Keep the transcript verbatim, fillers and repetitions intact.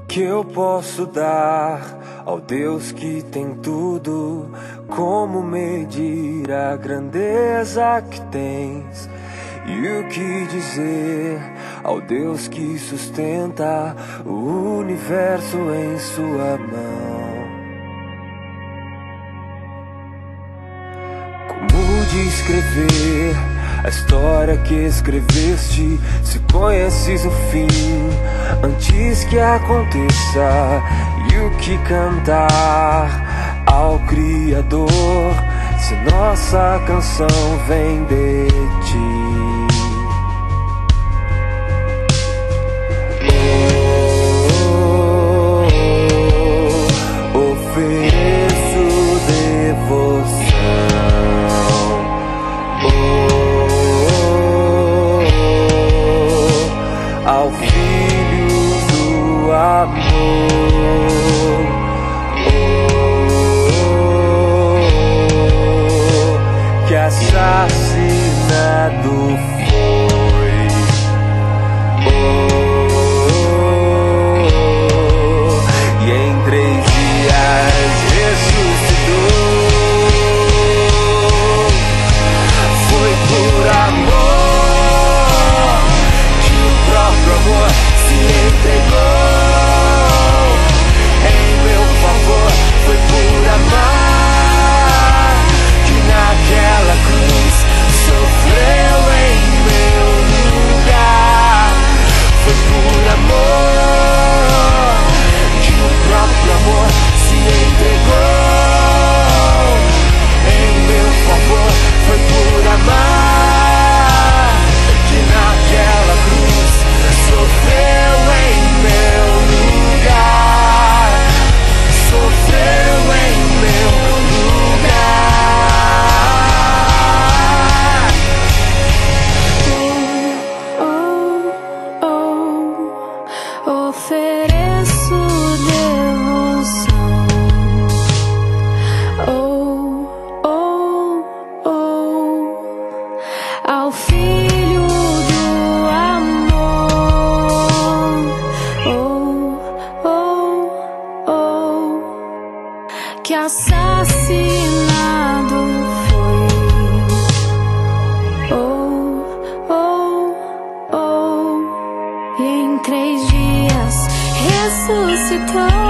que eu posso dar ao Deus que tem tudo? Como medir a grandeza que tens? E o que dizer ao Deus que sustenta o universo em sua mão? Como descrever a história que escreveste, se conheces o fim antes que aconteça? E o que cantar ao Criador, se nossa canção vem de ti? Oh, ofereço devoção ao Filho do amor, oh, que assassinado foi, oh, e em três dias ressuscitou. Foi por amor, próprio amor se entregou em meu favor. Foi por amar que naquela cruz sofreu em meu lugar. Foi por amor que o próprio amor se entregou em meu favor. Foi por amar que naquela cruz sofreu em meu lugar, sofreu em meu lugar. Oh, oh, oh, ofereço devoção. Oh, oh, oh, ao Filho do amor. Que assassinado foi, oh, oh, oh, e em três dias ressuscitou.